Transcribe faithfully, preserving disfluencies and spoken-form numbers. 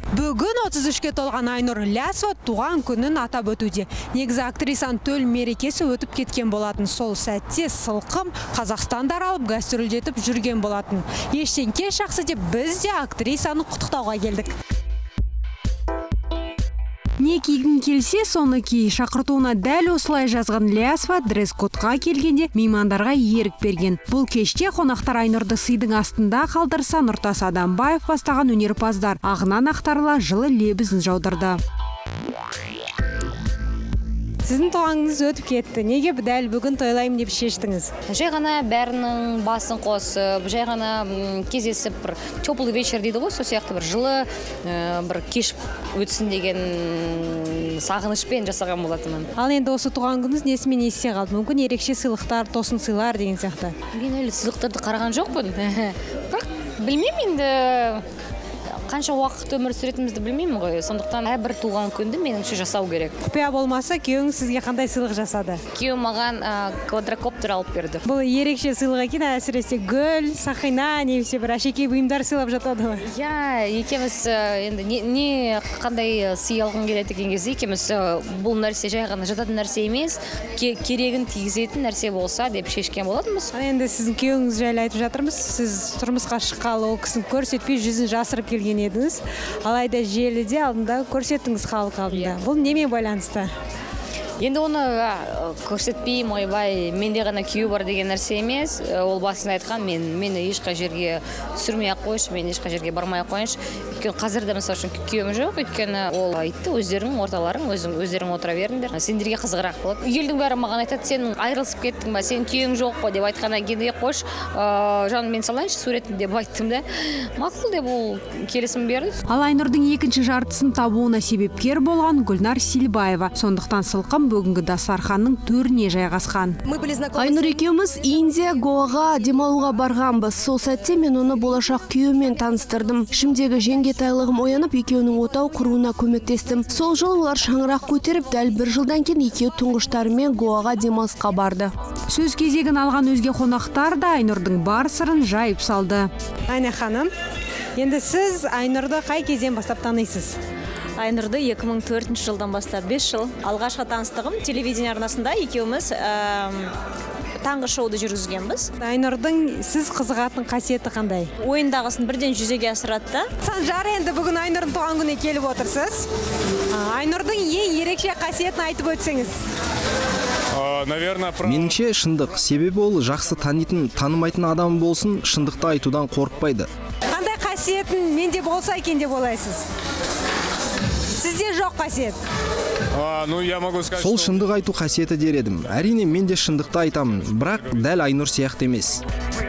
Бүгін отыз үшке толған Айнұр Ілиясова туған күнін атап өтуде. Негізі актрисаның төл мерекесі өтіп кеткен болатын. Сол сәтте сылқым Қазақстанды аралып гастрольдетіп жүрген болатын. Ештен кеш жақсы деп біз де актрисаны құттықтауға келдік. Не кигің келсе, соны ки. Шақыртуына дәл осылай жазған Ілиясова дресс-кодқа келгенде меймандарға ерік берген. Бұл кеште қонақтар Айнұрды сыйдың астында қалдырса, Нұртас Адамбаев бастаған өнерпаздар ағынан ақтарыла жылы лебізін жаудырды. Сіздің туғаныңыз өтіп кетті. Неге дәл бүгін тойлаймын деп шештіңіз? Жай ғана бәрінің басын қосып, жай ғана кездесіп, бір теплый вечер дейді ғой, сол сияқты бір жылы бір кеш өтсін деген сағынышпен жасаған болатынмын. Ал енді осы туған күніңіз несімен есте қалды? Мүмкін ерекше сыйлықтар, тосын сыйлар деген сияқты. Мен өлі сыйлықтарды қараған жоқпын. Бірақ білмеймін енді қанша уақыт өмір сүретімізді білмеймін ғой. Сондықтан әрбір туған күнді меніңше жасау керек. Құпия болмаса, күйеуіңіз сізге қандай сыйлық жасады? Күйеуім маған квадрокоптер алып берді. Бұл ерекше сыйлық екен, әсіресе гүл, сақина, немесе бір әшекей бұйымдар сыйлап жатады ғой. Иә, екеуміз енді не қандай сый алғың келеді деген кезде екеуміз бұл нәрсе жай ғана жататын нәрсе емес, керегін тигізетін нәрсе болса деп шешкен болатынбыз. Енді сіздің күйеуіңіз жайлы айтып жатырмыз. Сіз тұрмысқа шыққалы, ол кісіні көрсетпей жүзін жасырып келген едіңіз. Алайда желіде алдында көрсеттіңіз халық алдында. Бұл немен байланысты? Енді оны көрсетпей, ойбай, менде ғана күйеу бар деген нәрсе емес. Ол басында айтқан, мен мені ешқай жерге түсірмей ақ қойшы, мен ешқай жерге бармай ақ қойшы. Өйткені қазірде мысалы үшін күйеуім жоқ, өйткені ол айтты, өздерің орталарың, өздерің отыра беріңдер. Сендерге қызығырақ болады. Елдің бәрі маған айтады, сен айырылысып кеттің ба, сен күйеуің жоқ па деп айтқаннан кейін қош, жаным мен салайыншы суретін деп айттым да. Мақұл деп ол келісім берді. Ал Айнұрдың екінші жартысын табуына себепкер болған Гүлнар Силбаева. Сондықтан сылқым бүгінгі дастарханның төріне жайғасқан. Айнұр екеуміз Индия, Гоаға демалуға барғанбыз. Сол сәтте мен оны болашақ күйеумен таныстырдым. Ішімдегі жеңгетайлығым оянып, екеуінің отау құруына көмектестім. Сол жыл олар шаңырақ көтеріп, дәл бір жылдан кейін екеуі тұңғыштарымен Гоаға демалысқа барды. Сөз кезегін алған өзге қонақтар да Айнұрдың бар сырын жайып салды. Айна ханым, енді сіз Айнұрды қай кезден бастап танисыз? Айнұрды екі мың төртінші жылдан бастап бес жыл. Алғашқы таныстығым телевидение арнасында екеуміз таңғы шоуды жүргізгенбіз. Айнұрдың сіз қызығатын қасиеті қандай? Ойындағысын бірден жүзеге асырады. Санжар, енді бүгін Айнұрдың туған күніне келіп отырсыз. Айнұрдың ең ерекше қасиетін айтып өтсеңіз. Меніңше шындық. Себебі ол жақсы танитын, танымайтын адам болсын, шындықты айтудан қорықпайды. Қандай қасиетін менде болса екен деп ойлайсыз? Сізде жоқ қасиет. Сол шындық айту қасиеті дер едім. Әрине мен де шындықты айтамын, бірақ дәл Айнұр сияқты емес.